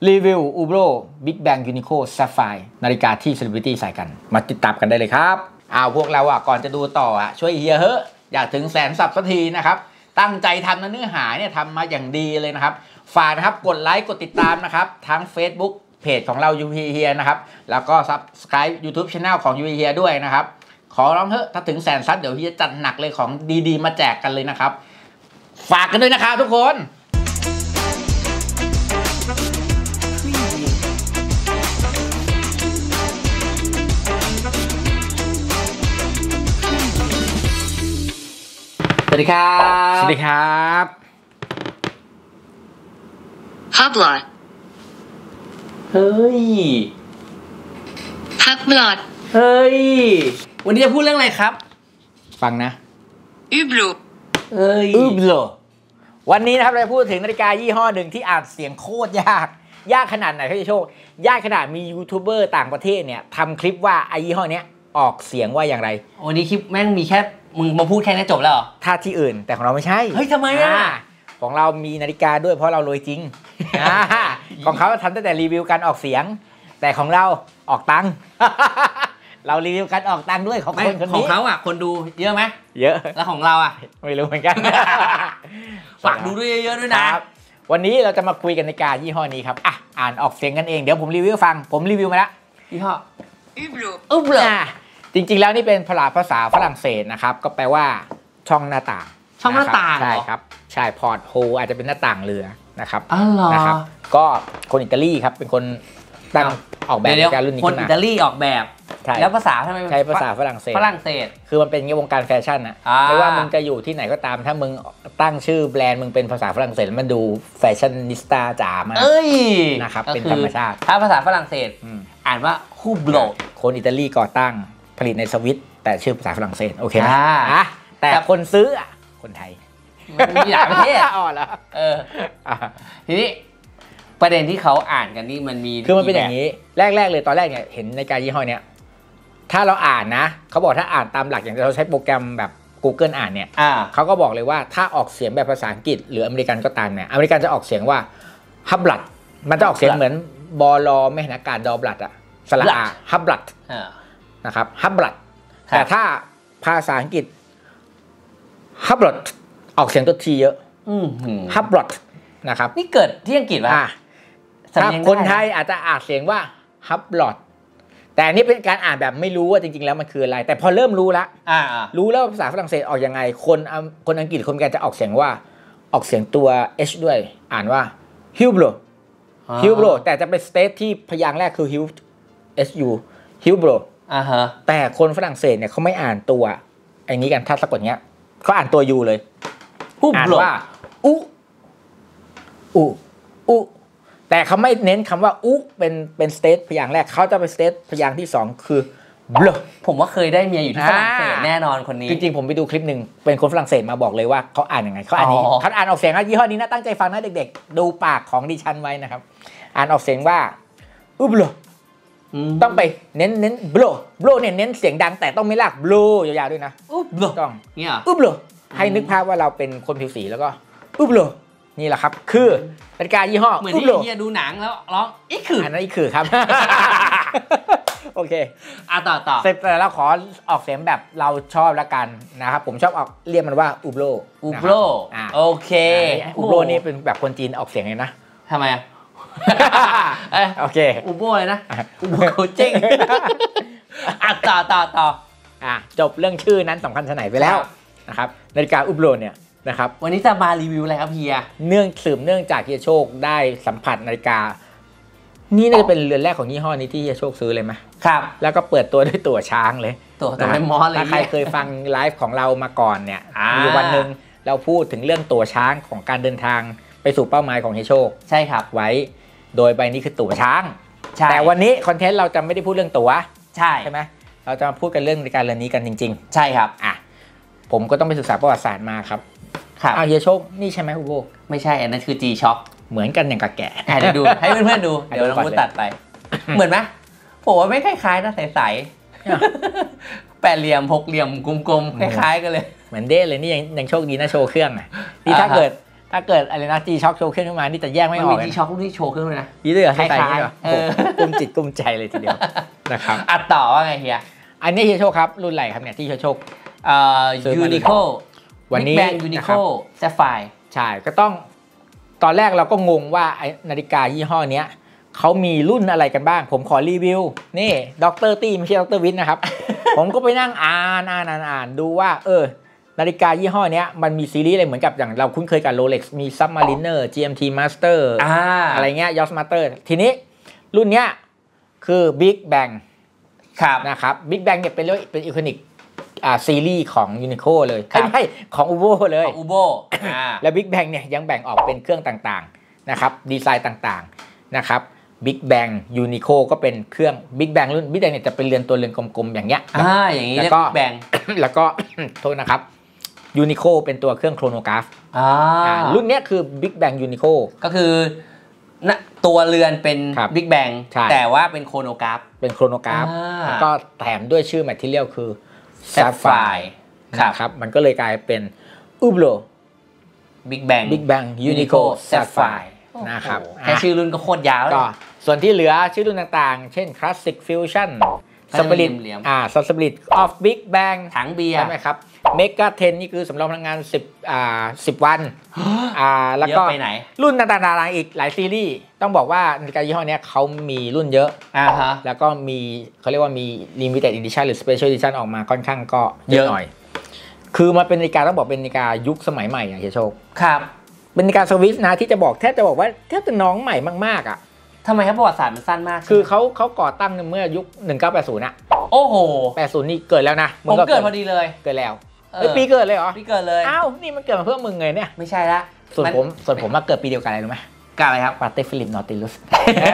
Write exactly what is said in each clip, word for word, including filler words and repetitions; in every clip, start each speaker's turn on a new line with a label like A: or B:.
A: รีวิว Ubro Big Bang Uniqlo Sapphire นาฬิกาที่เซเลบริตี้ใส่กันมาติดตามกันได้เลยครับอ้าวพวกเราอ่ะก่อนจะดูต่ออ่ะช่วยเฮียเฮ้อยากถึงแสนซับสักทีนะครับตั้งใจทำนะเนื้อหาเนี่ยทำมาอย่างดีเลยนะครับฝากนะครับกดไลค์กดติดตามนะครับทั้ง Facebook เพจของเรา ยู พี เฮียนะครับแล้วก็ Subscribe YouTube Channel ของ ยู พี เฮียด้วยนะครับขอร้องเถอะถ้าถึงแสนซับเดี๋ยวเฮียจัดหนักเลยของดีๆมาแจกกันเลยนะครับฝากกันด้วยนะครับทุกคนสวัสดีครับสวัสดีครับ
B: ฮับลอด
A: เฮ้ย
B: ฮับลอด
A: เฮ้ยวันนี้จะพูดเรื่องอะไรครับฟังนะ
B: อูบลู
A: เฮ้ยอูบลูวันนี้นะครับเราจะพูดถึงนาฬิกายี่ห้อหนึ่งที่อ่านเสียงโคตรยากยากขนาดไหนพี่โชคยากขนาดมียูทูบเบอร์ต่างประเทศเนี่ยทำคลิปว่าไอ้ยี่ห้อนี้ออกเสียงว่าอย่างไร
C: วันนี้คลิปแม่งมีแค่มึงมาพูดแค่นี้จบแล้วเหรอ
A: ถ้าที่อื่นแต่ของเราไม่ใช่
C: เฮ้ยทำไมอ่ะ
A: ของเรามีนาฬิกาด้วยเพราะเรารวยจริง ของเขาทำตั้งแต่รีวิวการออกเสียงแต่ของเราออกตังค์ เรารีวิวการออกตังค์ด้วยของคนคนนี้
C: ของเขาอ่ะคนดูเยอะไหม
A: เยอะ
C: แล้วของเราอ่ะ
A: ไม่รู้เหมือนกัน
C: ฝากดูด้วยเยอะๆด้วยนะ
A: วันนี้เราจะมาคุยกันนาฬิกายี่ห้อนี้ครับอ่ะอ่านออกเสียงกันเองเดี๋ยวผมรีวิวฟังผมรีวิวมาแล้ว
C: ยี่ห้อ
B: อูบลู
C: อูบลู
A: จริงๆแล้วนี่เป็นภาษาภาษาฝรั่งเศสนะครับก็แปลว่าช่องหน้าต่าง
C: ช่องหน้าต่าง
A: ใช่ครับใช่พอร์ตโฮอาจจะเป็นหน้าต่างเรือนะครับ
C: อ๋อเหรอ
A: นะครับก็คนอิตาลีครับเป็นคนตั้งออกแบบนาฬิการุ่นนี้
C: คนอิตาลีออกแบบแล้วภาษาทำไม
A: ใช้ภาษาฝรั่งเศส
C: ฝรั่งเศส
A: คือมันเป็นวงการแฟชั่นนะไม่ว่ามึงจะอยู่ที่ไหนก็ตามถ้ามึงตั้งชื่อแบรนด์มึงเป็นภาษาฝรั่งเศสมันดูแฟชั่นนิสต้าจ๋ามากนะครับเป็นธรรมชาติ
C: ถ้าภาษาฝรั่งเศสอ่านว่าฮูบโล
A: คนอิตาลีก่อตั้งผลิตในสวิตแต่ชื่อภาษาฝรั่งเศสโอเคไหมอ่ะแต่คนซื้ออ่ะคนไทย
C: มีหลายประเทศ
A: อ๋อแล้ว
C: เออทีนี้ประเด็นที่เขาอ่านกันนี่มันมี
A: คือมันเป็นอย่างนี้แรกๆเลยตอนแรกเนี่ยเห็นในการยี่ห้อเนี้ยถ้าเราอ่านนะเขาบอกถ้าอ่านตามหลักอย่างเราใช้โปรแกรมแบบ Google อ่านเนี่ยเขาก็บอกเลยว่าถ้าออกเสียงแบบภาษาอังกฤษหรืออเมริกันก็ตามเนี่ยอเมริกันจะออกเสียงว่าฮับบลัดมันจะออกเสียงเหมือนบอลอไม่เห็นอากาศดอบลัดอะสระอาฮับบลัดนะครับฮับบลัดแต่ถ้าภาษาอังกฤษฮับบลัดออกเสียงตัวทีเยอะฮับบลัดนะครับ
C: นี่เกิดที่อังกฤษป่ะ
A: ถ้าคนไทยอาจจะอ่านเสียงว่าฮับบลัดแต่อันนี้เป็นการอ่านแบบไม่รู้ว่าจริงๆแล้วมันคืออะไรแต่พอเริ่มรู้แล้วรู้แล้วภาษาฝรั่งเศสออกยังไงคนคนอังกฤษคนกันจะออกเสียงว่าออกเสียงตัว h ด้วยอ่านว่าฮิวโบรฮิวโบรแต่จะเป็นสเตทที่พยางค์แรกคือฮิว s u ฮิวโบรแต่คนฝรั่งเศสเนี่ยเขาไม่อ่านตัวไอ้นี้กันถ้าสะกดเงี้ยเขาอ่านตัว u เลยอ่านว่าอุอุอุแต่เขาไม่เน้นคำว่าอุเป็นเป็นสเตทพยางค์แรกเขาจะเป็นสเตทพยางค์ที่สองคือบล
C: ผมว่าเคยได้เมียอยู่ที่ฝรั่งเศสแน่นอนคนนี้
A: จริงๆผมไปดูคลิปหนึ่งเป็นคนฝรั่งเศสมาบอกเลยว่าเขาอ่านยังไงเขาอ่านนี้เขาอ่านออกเสียงยี่ห้อนี้นะตั้งใจฟังนะเด็กๆดูปากของดิฉันไว้นะครับอ่านออกเสียงว่าอุบลต้องไปเน้นเน้นบลบลเนี่ยเน้นเสียงดังแต่ต้องไม่ลากบลยาวๆด้วยนะ
C: อุบล
A: ต้อง
C: เนี่ย
A: อุบลให้นึกภาพว่าเราเป็นคนผิวสีแล้วก็อุบลนี่แหละครับคือนาฬิกายี่ห้อ
C: เหมือนที่เฮียดูหนังแล้วร้องอีกคือ
A: อันนั้นอีกคือครับโอเค
C: อ่ะต่อต่อ
A: เสร็จแล้วขอออกเสียงแบบเราชอบละกันนะครับผมชอบออกเรียกมันว่าอูโบร
C: อูโบรโอเค
A: อูโบรนี่เป็นแบบคนจีนออกเสียงไงนะ
C: ทำไมอ่ะ
A: โอเค
C: อูโบเลยนะอูโบโคจิ้งอ่ะต่อต่อต่อ
A: อ่ะจบเรื่องชื่อนั้นสำคัญขนาดไปแล้วนะครับนาฬิกาอูโบรเนี่ยนะครับ
C: วันนี้จะมารีวิวอะไรครับเฮีย
A: เนื่องสืบเนื่องจากเฮียโชคได้สัมผัสนาฬิกานี่น่าจะเป็นเรือนแรกของยี่ห้อนี้ที่เฮียโชคซื้อเลยไหม
C: ครับ
A: แล้วก็เปิดตัวด้วยตั๋วช้างเลย
C: ตั๋วตั๋วไม่มอสเลย
A: ถ้าใครเคยฟังไลฟ์ของเรามาก่อนเนี่ยมีวันหนึ่งเราพูดถึงเรื่องตั๋วช้างของการเดินทางไปสู่เป้าหมายของเฮียโชค
C: ใช่ครับ
A: ไว้โดยใบนี้คือตั๋วช้างแต่วันนี้คอนเทนต์เราจะไม่ได้พูดเรื่องตั๋ว
C: ใช่
A: ใช่ไหมเราจะมาพูดกันเรื่องนาฬิกาเรือนนี้กันจริง
C: ๆใช่ครับ
A: อ่ะผมก็ต้องไปศึกษาประวัติศาสตร์มาครับอ้าวเฮียโชคนี่ใช่ไหมอูโบ
C: ไม่ใช่อันนั้นคือ G Shock
A: เหมือนกันอย่างกับแก
C: ะเดี๋ยวดูให้เพื่อนๆดูเดี๋ยวเราพูดตัดไปเหมือนไหมผมว่าไม่คล้ายๆนะใสๆแปดเหลี่ยมหกเหลี่ยมกลมๆคล้ายๆกันเลย
A: เหมือนเด้เลยนี่ยังยังโชคดีนะโชว์เครื่องอ่ะนี่ถ้าเกิดถ้าเกิดอะไรนะจีช็อคโชว์เครื่องขึ้นมานี่จะแยกไม่ออก
C: มันมีจีช็อคที่โชว์เครื่องนะ
A: ยี่ด้วยเหรอ
C: คล้ายๆ
A: เออกุมจิตกุมใจเลยทีเดียวนะครับ
C: อัดต่อว่าไงเฮีย
A: อันนี้เฮียโชคครับรุ่นไหนครับเนี่ยที่เฮียโชค
C: เอ่อยูนิโค
A: วันนี้
C: แบงยูนิโคแซฟไฟร์
A: ใช่ก็ต้องตอนแรกเราก็งงว่าไอ้นาฬิกายี่ห้อเนี้ยเขามีรุ่นอะไรกันบ้างผมขอรีวิวนี่ดรตี้ไม่ใช่ดรวิทย์นะครับ ผมก็ไปนั่งอ่านอ่านอ่านอ่านดูว่าเออนาฬิกายี่ห้อเนี้ยมันมีซีรีส์อะไรเหมือนกับอย่างเราคุ้นเคยกับ Rolex มี Submariner จี เอ็ม ที Master
C: อ่า
A: อะไรเงี้ย Yacht Master ทีนี้รุ่นเนี้ยคือ Big Bang
C: ครับ
A: นะครับ Big Bang เนี่ยเป็นเรียกเป็นอีโคนิกอ่าซีรีส์ของ Uniqlo เลยไม่ใช่ของ Ubo เลย
C: ของ Ubo อ่า
A: และ Big Bang เนี่ยยังแบ่งออกเป็นเครื่องต่างๆนะครับดีไซน์ต่างๆนะครับ Big Bang Uniqlo ก็เป็นเครื่อง Big Bang รุ่น Big Bang เนี่ยจะเป็นเรือนตัวเรือนกลมๆอย่างเงี้ย
C: อ่าอย่างงี้แล้วก็ Big Bang
A: แล้วก็โทษนะครับ Uniqlo เป็นตัวเครื่องโครโนกราฟ
C: อ่า
A: รุ่นนี้คือ Big Bang Uniqlo
C: ก็คือตัวเรือนเป็น Big Bang แต่ว่าเป็นโครโนกราฟ
A: เป็นโครโนกราฟแล้วก็แถมด้วยชื่อ material คือ Sapphire นะครับมันก็เลยกลายเป็น Hublot
C: Big Bang
A: Big Bang Uniqlo Sapphire นะครับ
C: แค่ชื่อรุ่นก็โคตรยาว
A: ก็ส่วนที่เหลือชื่อรุ่นต่างๆเช่น Classic Fusion Spirit อ่า Spirit of Big Bang
C: ถังเบียร์
A: ใช่ไหมครับ Mega สิบนี่คือสำรองพลังงานสิบอ่าสิบวันอ่าแล้วก็รุ่นต่างๆอีกหลายซีรีส์ต้องบอกว่านาฬิกายี่ห้อนี้เขามีรุ่นเยอะ
C: อ่าฮะ
A: แล้วก็มีเขาเรียกว่ามี Limited Edition หรือ Special Edition ออกมาค่อนข้างก็เยอะหน่อยคือมันเป็นนาฬิกาต้องบอกเป็นนาฬิกายุคสมัยใหม่อย่างเฮียโชค
C: ครับ
A: เป็นนาฬิกาสวิสนะที่จะบอกแทบจะบอกว่าแทบจะน้องใหม่มากๆอ่ะ
C: ทำไมครับประวัติศาสตร์มันสั้นมาก
A: คือเขาเขาก่อตั้งเมื่อยุคหนึ่งเก้าแปดศูนย์อะ
C: โอ้โห
A: แปดสิบนี่เกิดแล้วนะ
C: ผมเกิดพอดีเลย
A: เกิดแล้วเฮ้ยปีเกิดเลยเหรอ
C: ปีเกิดเลย
A: อ้าวนี่มันเกิดมาเพื่อมึงไงเนี่ย
C: ไม่ใช่ละ
A: ส่วนผมส่วนผมมาเกิดปีเดียวกันอะไรรู้ไหม
C: กันอะไรครับ
A: ปาเต้ฟิลิปนอติลุส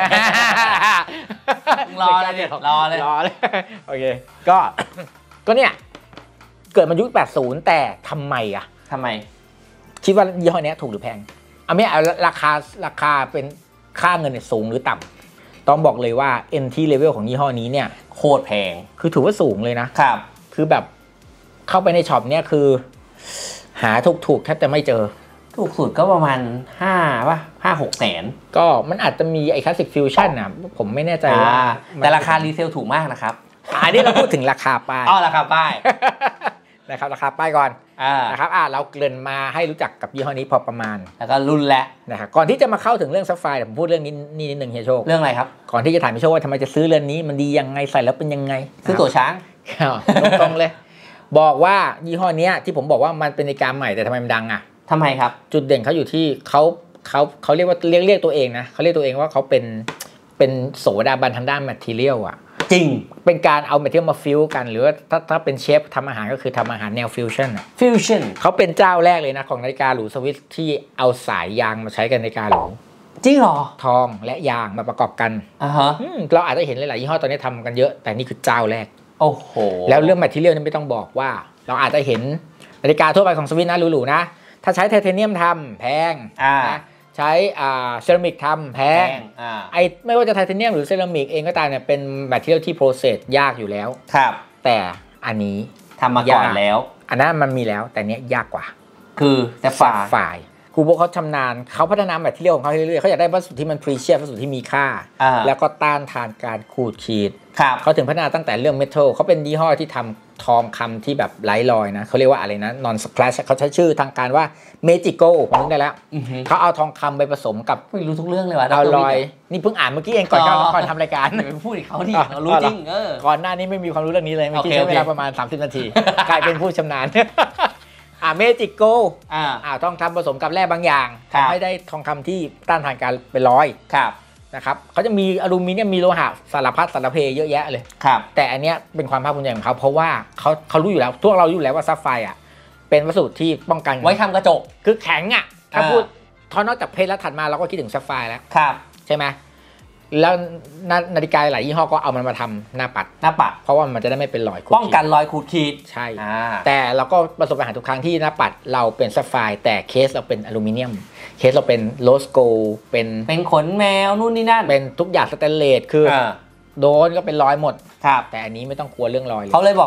C: รอเลยรอเลย
A: รอเลยโอเคก็ก็เนี่ยเกิดมายุคแปดสิบแต่ทำไมอะ
C: ทำไม
A: คิดว่ายี่ห้อนี้ถูกหรือแพงเอาไม่เอาราคาราคาเป็นค่าเงินเนี่ยสูงหรือต่ำต้องบอกเลยว่า entry level ของยี่ห้อนี้เนี่ย
C: โคตรแพง
A: คือถือว่าสูงเลยนะครับคือแบบเข้าไปในช็อปเนี่ยคือหาถูกๆแทบจะไม่เจอ
C: ถูกสุดก็ประมาณห้าป่ะห้าหกแสน
A: ก็มันอาจจะมีไอ้ Classic Fusion นะผมไม่แน่ใจว่า
C: แต่ราคารีเซลถูกมากนะครับ
A: อันนี้เราพูดถึงราคาป้าย
C: อ๋อราคาป้าย
A: นะครับราคาป้ายก่อนนะครับอ่าเราเกริ่นมาให้รู้จักกับยี่ห้อนี้พอประมาณ
C: แล้วก็รุ่นและ
A: นะครับก่อนที่จะมาเข้าถึงเรื่องซัฟไฟร์ผมพูดเรื่องนี้นี่นิดนึงเฮียโชค
C: เรื่องอะไรครับ
A: ก่อนที่จะถามพี่โชคว่าทำไมจะซื้อเรือนนี้มันดียังไงใส่แล้วเป็นยังไง
C: ซื้อตั๋วช้าง
A: ตรงๆเลยบอกว่ายี่ห้อนี้ที่ผมบอกว่ามันเป็นนาฬิกาใหม่แต่ทำไมมันดังอ่ะ
C: ทำไมครับ
A: จุดเด่นเขาอยู่ที่เขาเขาเขาเรียกว่าเรียกเรียกตัวเองนะเขาเรียกตัวเองว่าเขาเป็นเป็นโสดาบันทางด้านแมททีเรียลอ่ะ
C: จริง
A: เป็นการเอาแมทเทียลมาฟิวกันหรือว่าถ้าถ้าเป็นเชฟทำอาหารก็คือทำอาหารแนวฟิวชั่น
C: ฟิวชั่น
A: เขาเป็นเจ้าแรกเลยนะของนาฬิกาหรูสวิสที่เอาสายยางมาใช้กันในนาฬิกาหรู
C: จริงเหรอ
A: ทองและยางมาประกอบกัน
C: อ่าฮะ
A: เราอาจจะเห็นหลายๆยี่ห้อตอนนี้ทำกันเยอะแต่นี่คือเจ้าแรก
C: โอ้โห
A: แล้วเรื่องแมทเทียลนี่ไม่ต้องบอกว่าเราอาจจะเห็นนาฬิกาทั่วไปของสวิสนะหรูๆนะถ้าใช้ไทเทเนียมทำแพง
C: อ่า
A: ใช้อ่าเซรามิกทำแพงไอไม่ว่าจะไทเทเนียมหรือเซรามิกเองก็ตามเนี่ยเป็นแมทเทียลที่โปรเซสยากอยู่แล้ว
C: ครับ
A: แต่อันนี้
C: ทำมาก่อนแล้ว
A: อันนั้นมันมีแล้วแต่เนี้ยยากกว่า
C: คือแต่ฝ่าย
A: ฝ่ายครูโบเขาชำนาญเขาพัฒนาแมทเทียลของเขาเรื่อยๆเขาอยากได้วัสดุที่มันพรีเชียสวัสดุที่มีค่าแล้วก็ต้านทานการขูดขีดเขาถึงพัฒนาตั้งแต่เรื่องเมทัลเขาเป็นยี่ห้อที่ทำทองคำที่แบบไร้รอยนะเขาเรียกว่าอะไรนะ non splash เขาใช้ชื่อทางการว่า Magico ผมนึกได้แล้วเขาเอาทองคำไปผสมกับ
C: ไม่รู้ทุกเรื่องเลยว่ะ
A: เอารอยนี่เพิ่งอ่านเมื่อกี้เองก่อนก่อนทำรายการ
C: ไปพูดอีกเขาดิเรารู้จริงเออ
A: ก่อนหน้านี้ไม่มีความรู้เรื่องนี้เลยเมื่อกี้ใช้เวลาประมาณสามสิบนาทีกลายเป็นผู้ชำนาญอ่าเมจิโก
C: อ่า
A: อ่าทองคำผสมกับแร่บางอย่างทำให้ได้ทองคำที่ต้านทานการเป็นรอย
C: ครับ
A: นะครับเขาจะมีอลูมิเนียมมีโลหะสารพัดสารเพเยอะแยะเลย
C: ครับ
A: แต่อันเนี้ยเป็นความภาคภูมิใจของเขาเพราะว่าเขาเขารู้อยู่แล้วพวกเรารู้อยู่แล้วว่าซัฟไฟร์อ่ะเป็นวัสดุที่ป้องกัน
C: ไว้ทำกระจก
A: คือแข็งอ่ะถ้าพูดทอนอกจากเพชรแล้วถัดมาเราก็คิดถึงซัฟไฟร์แล้ว
C: ครับ
A: ใช่ไหมแล้วนาฬิกาหลายยี่ห้อก็เอามันมาทำหน้าปัด
C: หน้าปัด
A: เพราะว่ามันจะได้ไม่เป็นรอย
C: ป้องกันรอยขูดขีด
A: ใช่แต่เราก็ประสบปัญหาทุกครั้งที่หน้าปัดเราเป็นซัฟไฟร์แต่เคสเราเป็นอลูมิเนียมเคสเราเป็นโรสโกลเป็น
C: เป็นขนแมวนู่นนี่นั่น
A: เป็นทุกอย่างสแตนเลสคือโดนก็เป็นรอยหมด
C: ครับ
A: แต่อันนี้ไม่ต้องกลัวเรื่องรอยเลย
C: เขาเลยบอกว่า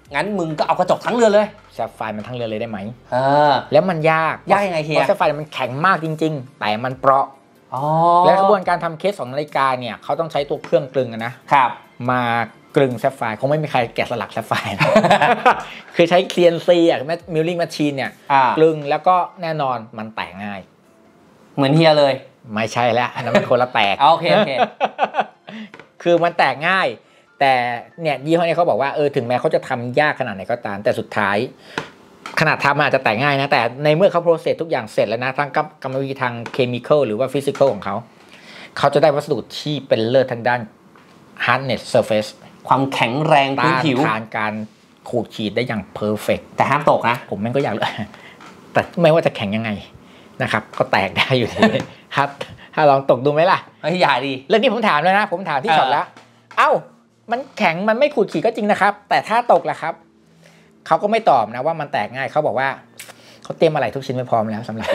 C: งั้นมึงก็เอากระจกทั้งเรือนเลย
A: แซฟไฟร์มันทั้งเรือนเลยได้ไหม
C: เออ
A: แล้วมันยาก
C: ยากยังไงเฮีย
A: เพราะแซฟไฟร์มันแข็งมากจริงๆแต่มันเปราะและกระบวนการทำเคสของนาฬิกาเนี่ยเขาต้องใช้ตัวเครื่องกลึงนะครับมากลึงแซฟไฟร์คงไม่มีใครแกะสลักแซฟไฟร์คือใช้ ซี เอ็น ซี อ่ะมิลลิ่งแมชชีนเนี่ยกลึงแล้วก็แน่นอนมันแตกง่าย
C: เหมือนเฮียเลย
A: ไม่ใช่แล้วอันนั้นมันคนละแตก
C: โอเคโอเค
A: คือมันแตกง่ายแต่เนี่ยยี่ห้อนี้เขาบอกว่าเออถึงแม้เขาจะทำยากขนาดไหนก็ตามแต่สุดท้ายขนาดทำอาจจะแตกง่ายนะแต่ในเมื่อเขาโปรเซสทุกอย่างเสร็จแล้วนะทั้งกรรมวิธีทางเคมีคอลหรือว่าฟิสิกอลของเขาเขาจะได้วัสดุที่เป็นเลิศทางด้าน hardness surface
C: ความแข็งแรงพื้นผิว
A: ต้านทานการขูดขีดได้อย่างเพอร์เฟกต์
C: แต่ห้ามตกนะ
A: ผมแม่งก็อยากเลยแต่ไม่ว่าจะแข็งยังไงนะครับก็แตกได้อยู่ดีครับถ้าลองตกดูไหมล่ะ
C: ไม่อย่าดี
A: เรื่องนี้ผมถามแล้วนะผมถามที่ช็อตแล้วเอ้ามันแข็งมันไม่ขูดขีดก็จริงนะครับแต่ถ้าตกล่ะครับเขาก็ไม่ตอบนะว่ามันแตกง่ายเขาบอกว่าเขาเตรียมอะไรทุกชิ้นไว้พร้อมแล้วสำหรับ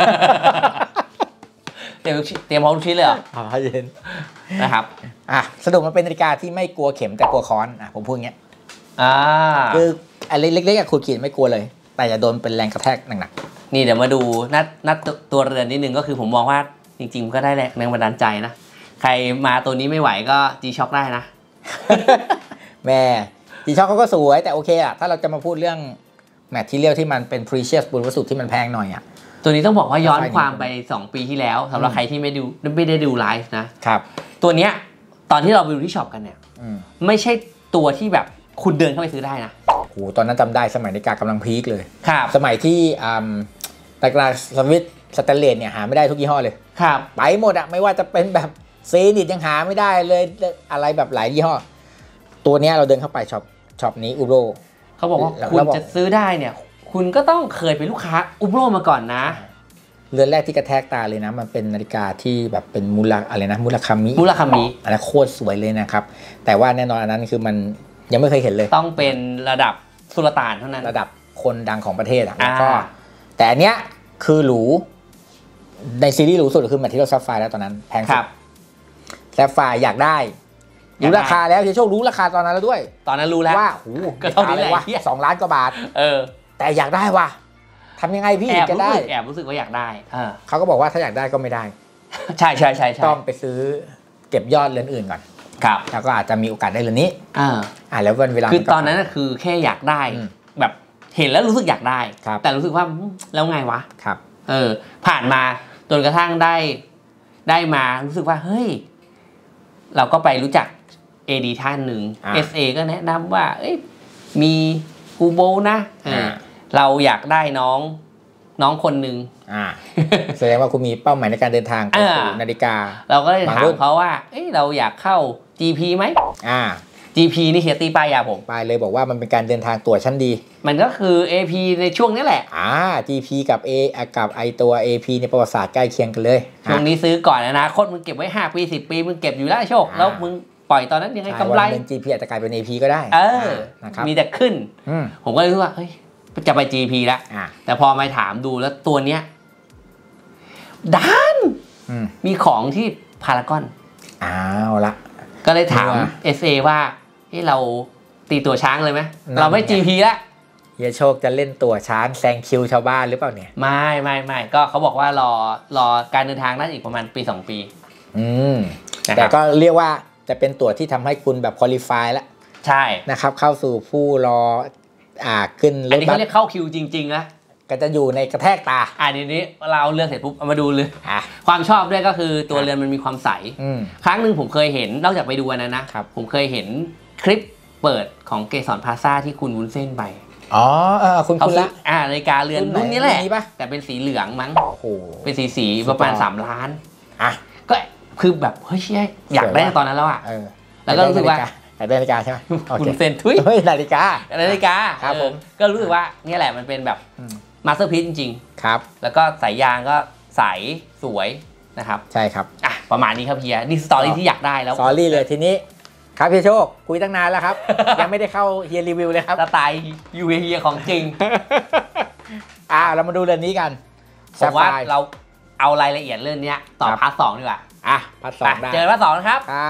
C: เตรียมเตรียมพร้อมทุกชิ้นเลยเหรอ
A: อ๋อเย็น
C: นะครับ
A: อ่ะสรุปมันเป็นนาฬิกาที่ไม่กลัวเข็มแต่กลัวค้อนอ่ะผมพูดอย่างเงี้ย
C: อ่า
A: คืออะไรเล็กๆกับขูดขีดไม่กลัวเลยแต่อย่าโดนเป็นแรงกระแทกหนัก
C: ๆนี่เดี๋ยวมาดูนัดนัดตัวเรือนนิดนึงก็คือผมมองว่าจริงๆก็ได้แรงบันดาลใจนะใครมาตัวนี้ไม่ไหวก็ G-Shock ได้นะ
A: แม่จีช็อคเขาก็สวยแต่โอเคอะถ้าเราจะมาพูดเรื่องแมททีเรียลที่มันเป็น precious บุญวัสดุที่มันแพงหน่อยอะ
C: ตัวนี้ต้องบอกว่าย้อนความไปสองปีที่แล้วสำหรับใครที่ไม่ดูไม่ได้ดูไลฟ์นะครับตัวเนี้ยตอนที่เราไปดูที่ช็อปกันเนี่ยไม่ใช่ตัวที่แบบคุณเดินเข้าไปซื้อได้นะ
A: โอ้ตอนนั้นจำได้สมัยนาฬิกากำลังพีคเลย
C: ครับ
A: สมัยที่นาฬิกาสวิตสแตนเลสเนี่ยหาไม่ได้ทุกยี่ห้อเลย
C: ครับ
A: ไปหมดอะไม่ว่าจะเป็นแบบเซนิตยังหาไม่ได้เลยอะไรแบบหลายยี่ห้อตัวนี้เราเดินเข้าไปช็อปช็อปนี้อุโร
C: เขาบอกว่าคุณจะซื้อได้เนี่ยคุณก็ต้องเคยเป็นลูกค้าอุโรมาก่อนนะ
A: เรือนแรกที่กระแทกตาเลยนะมันเป็นนาฬิกาที่แบบเป็นมูลอะไรนะมูลคามิ
C: มูลคามิ
A: อันนั้นโคตรสวยเลยนะครับแต่ว่าแน่นอนอันนั้นคือมันยังไม่เคยเห็นเลย
C: ต้องเป็นระดับสุลต่านเท่านั้น
A: ระดับคนดังของประเทศอ่ะแล้วก็แต่อันเนี้ยคือหรูในซีรีส์หรูสุดคือแมทที่เราซัฟไฟร์แล้วตอนนั้นแพงสุดซัฟไฟร์อยากได้รู้ราคาแล้วเฮียโชครู้ราคาตอนนั้นแล้วด้วย
C: ตอนนั้นรู้แล้ว
A: ว่าโอ้โห
C: ก็เท่านี้แหละ
A: สองล้านกว่าบาท
C: เออ
A: แต่อยากได้ว่ะทำยังไงพี่จะได้
C: แอบรู้สึกว่าอยากได้
A: เขาก็บอกว่าถ้าอยากได้ก็ไม่ได้
C: ใช่ใช่ใช่
A: ต้องไปซื้อเก็บยอดเรือนอื่นก่อน
C: ครับ
A: แล้วก็อาจจะมีโอกาสได้เรือนนี้
C: อ่า
A: อ่าแล้ววันเวลา
C: คือตอนนั้นคือแค่อยากได้แบบเห็นแล้วรู้สึกอยากได้แต่รู้สึกว่าแล้วไงวะ
A: ครับ
C: เออผ่านมาจนกระทั่งได้ได้มารู้สึกว่าเฮ้ยเราก็ไปรู้จัก เอ ดี ท่านหนึ่ง เอส เอ ก็แนะนำว่าเอ้ยมีกูโบนะเราอยากได้น้องน้องคนหนึ่ง
A: แสดงว่าคุณมีเป้าหมายในการเดินทางไปสู่นาฬิกา
C: เราก็เลยถามเขาว่าเอ้ยเราอยากเข้า จี พี ไหม
A: อ่า
C: จี พี นี่เฮียตีป้ายยาผม
A: ป้ายเลยบอกว่ามันเป็นการเดินทางตั๋วชั้นดี
C: มันก็คือ เอ พี ในช่วงนี้แหละ
A: อ่า จี พี กับ A กับไอตัว เอ พี ในประวัติศาสตร์ใกล้เคียงกันเลย
C: ช่วงนี้ซื้อก่อนอนาคตมึงเก็บไว้ห้าปีสิบปีมึงเก็บอยู่แล้วโชคแล้วมึงปล่อยตอนนั้นยังไงกำไร
A: เป็น จี พี อาจจะกลายเป็น เอ พี ก็ได้
C: เออนะครับมีแต่ขึ้นผมก็เลยรู้ว่าเฮ้ยจะไป จี พี แล้วแต่พอมาถามดูแล้วตัวเนี้ยดันมีของที่พารากอน
A: อ้าวละ
C: ก็เลยถาม เอส เอ ว่าที่เราตีตัวช้างเลยไหมเราไม่ จี พี แล้ว
A: เฮียโชคจะเล่นตัวช้างแซงคิวชาวบ้านหรือเปล่าเนี่ย
C: ไม่ไม่ไม่ก็เขาบอกว่ารอรอการเดินทางน่าจะอีกประมาณปีสองปี
A: อืมแต่ก็เรียกว่าจะเป็นตัวที่ทำให้คุณแบบคุริฟายแล้ว
C: ใช่
A: นะครับเข้าสู่ผู้รออ่าขึ้น
C: รถบัสอันนี้เขาเรียกเข้าคิวจริงๆนะ
A: ก็จะอยู่ในกระแทกตา
C: อ่าทีนี้เราเลือกเสร็จปุ๊บเอามาดูเลยความชอบด้วยก็คือตัวเรือนมันมีความใสครั้งหนึ่งผมเคยเห็นนอกจากไปดูอันนั้นนะผมเคยเห็นคลิปเปิดของเกสรพลาซ่าที่คุณวุ้นเส้นไป
A: อ๋อเออคุณคุณละ
C: อ่านาฬิกาเรือนรุ่นนี้แหละแต่เป็นสีเหลืองมั้งโอ้โหเป็นสีสีประมาณสามล้าน
A: อ่ะ
C: ก็คือแบบเฮ้ยอยากได้ตอนนั้นแล้วอ่ะแล้วก็รู้สึกว่า
A: นาฬิกาใช่ไหม
C: คุณเซนทุย
A: นาฬิกา
C: นาฬิกา
A: ครับผม
C: ก็รู้สึกว่านี่แหละมันเป็นแบบมาสเตอร์พีซจริง
A: ๆครับ
C: แล้วก็สายยางก็ใสสวยนะครับ
A: ใช่ครับ
C: อ่ะประมาณนี้ครับเฮียนี่สตอรี่ที่อยากได้แล้ว
A: สตอรี่เลยทีนี้ครับเฮียโชคคุยตั้งนานแล้วครับยังไม่ได้เข้าเฮียรีวิวเลยครับ
C: สไตล์ยูเฮียของจริง
A: อ่าเรามาดูเรื่องนี้กัน
C: ผมว่าเราเอารายละเอียดเรื่องนี้ต่อพาร์ทสองดีกว่า
A: อ่ะพาร์ทสองได้
C: เจอพาร์ทสองนะครับ
A: ครับ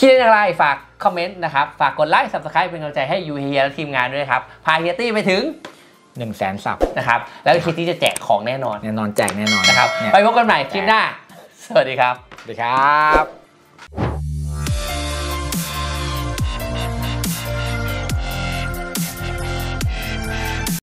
C: คิดอย่างไรฝากคอมเมนต์นะครับฝากกดไลค์ ซับสไครบ์ เป็นกำลังใจให้ยูเฮียและทีมงานด้วยครับพาเฮียตี้ไปถึง
A: หนึ่งแสนซับ
C: นะครับแล้วคิดที่จะแจกของแน่นอน
A: แน่นอนแจกแน่นอน
C: นะครับไปพบกันใหม่คลิปหน้าสวัสดีครับ
A: สวัสดีครับ